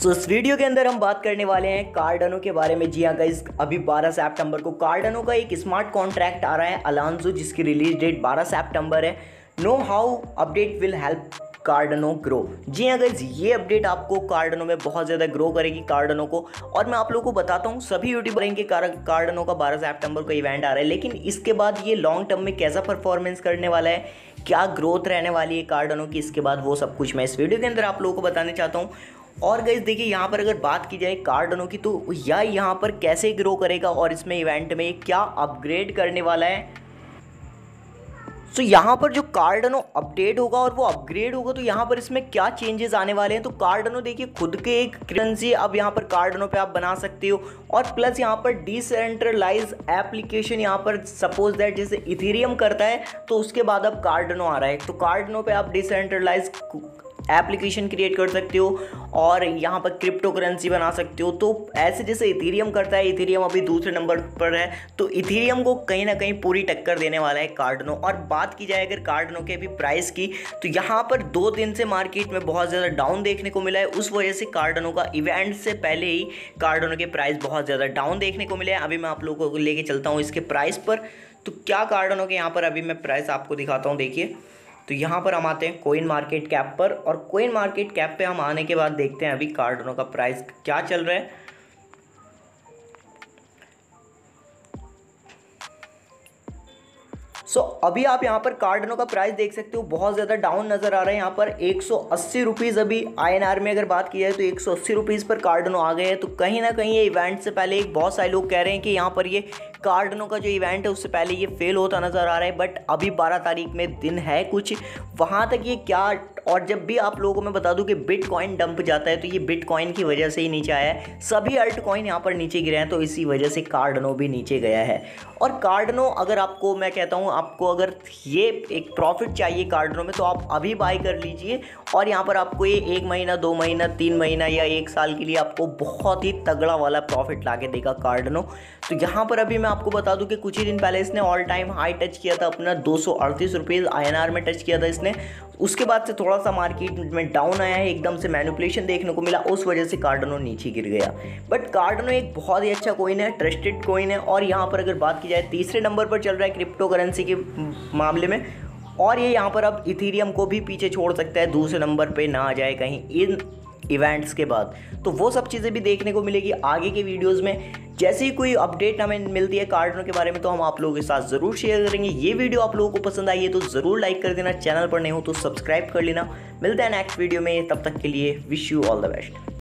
इस वीडियो के अंदर हम बात करने वाले हैं कार्डानो के बारे में। जी हाँ गाइस, अभी 12 सितंबर को कार्डानो का एक स्मार्ट कॉन्ट्रैक्ट आ रहा है अलांसो, जिसकी रिलीज डेट 12 सितंबर है। Know how update will help Cardano grow. जी हाँ गाइस, ये अपडेट आपको कार्डानो में बहुत ज़्यादा ग्रो करेगी कार्डानो को। और मैं आप लोगों को बताता हूँ, सभी यूट्यूबर के कार्डानो का 12 सितंबर को इवेंट आ रहा है, लेकिन इसके बाद ये लॉन्ग टर्म में कैसा परफॉर्मेंस करने वाला है, क्या ग्रोथ रहने वाली है कार्डानो की इसके बाद, वो सब कुछ मैं इस वीडियो के अंदर आप लोगों को बताने चाहता हूँ। और गाइस देखिए, यहाँ पर अगर बात की जाए कार्डानो की, तो यहाँ पर कैसे ग्रो करेगा और इसमें इवेंट में क्या अपग्रेड करने वाला है। तो यहाँ पर जो कार्डानो अपडेट होगा और वो अपग्रेड होगा, तो यहाँ पर इसमें क्या चेंजेस आने वाले हैं। तो कार्डानो देखिए खुद के एक करेंसी अब यहाँ पर कार्डानो पे आप बना सकते हो, और प्लस यहाँ पर डिसेंट्रलाइज एप्लीकेशन यहाँ पर सपोज दैट जैसे इथेरियम करता है, तो उसके बाद अब कार्डानो आ रहा है। तो कार्डानो पे आप डिसेंट्रलाइज एप्लीकेशन क्रिएट कर सकते हो और यहाँ पर क्रिप्टो करेंसी बना सकते हो। तो ऐसे जैसे इथेरियम करता है, इथेरियम अभी दूसरे नंबर पर है, तो इथेरियम को कहीं ना कहीं पूरी टक्कर देने वाला है कार्डानो। और बात की जाए अगर कार्डानो के अभी प्राइस की, तो यहाँ पर 2 दिन से मार्केट में बहुत ज़्यादा डाउन देखने को मिला है। उस वजह से कार्डानो का इवेंट से पहले ही कार्डानो के प्राइस बहुत ज़्यादा डाउन देखने को मिले हैं। अभी मैं आप लोगों को लेके चलता हूँ इसके प्राइस पर। तो क्या कार्डानो के यहाँ पर अभी मैं प्राइस आपको दिखाता हूँ। देखिए, तो यहाँ पर हम आते हैं कोइन मार्केट कैप पर, और कोइन मार्केट कैप पे हम आने के बाद देखते हैं अभी कार्डानो का प्राइस क्या चल रहा है। अभी आप यहाँ पर कार्डानो का प्राइस देख सकते हो, बहुत ज़्यादा डाउन नज़र आ रहा है। यहाँ पर 180 रुपीज़ अभी INR में अगर बात की जाए तो 180 रुपीज़ पर कार्डानो आ गए हैं। तो कहीं ना कहीं ये इवेंट से पहले एक बहुत सारे लोग कह रहे हैं कि यहाँ पर ये कार्डानो का जो इवेंट है उससे पहले ये फेल होता नज़र आ रहा है। बट अभी 12 तारीख में दिन है कुछ, वहाँ तक ये क्या। और जब भी आप लोगों को मैं बता दूं कि बिटकॉइन डंप जाता है, तो ये बिटकॉइन की वजह से ही नीचे आया है। सभी अल्ट कॉइन यहाँ पर नीचे गिरे हैं, तो इसी वजह से कार्डानो भी नीचे गया है। और कार्डानो अगर आपको मैं कहता हूँ, आपको अगर ये एक प्रॉफिट चाहिए कार्डानो में, तो आप अभी बाय कर लीजिए। और यहाँ पर आपको ये 1 महीना 2 महीना 3 महीना या 1 साल के लिए आपको बहुत ही तगड़ा वाला प्रॉफिट ला के देगा कार्डानो। तो यहाँ पर अभी मैं आपको बता दूं कि कुछ ही दिन पहले इसने ऑल टाइम हाई टच किया था, अपना 238 रुपीज़ INR में टच किया था इसने। उसके बाद से थोड़ा सा मार्केट में डाउन आया है, एकदम से मैनिपुलेशन देखने को मिला, उस वजह से कार्डानो नीचे गिर गया। बट कार्डानो एक बहुत ही अच्छा कॉइन है, ट्रस्टेड कॉइन है। और यहाँ पर अगर बात की जाए, तीसरे नंबर पर चल रहा है क्रिप्टो करेंसी के मामले में। और ये यहाँ पर अब इथेरियम को भी पीछे छोड़ सकता है, दूसरे नंबर पे ना आ जाए कहीं इन इवेंट्स के बाद। तो वो सब चीज़ें भी देखने को मिलेगी आगे के वीडियोस में। जैसे ही कोई अपडेट हमें मिलती है कार्डानो के बारे में, तो हम आप लोगों के साथ ज़रूर शेयर करेंगे। ये वीडियो आप लोगों को पसंद आई है तो ज़रूर लाइक कर देना, चैनल पर नहीं हो तो सब्सक्राइब कर लेना। मिलते हैं नेक्स्ट वीडियो में, तब तक के लिए wish you all the best.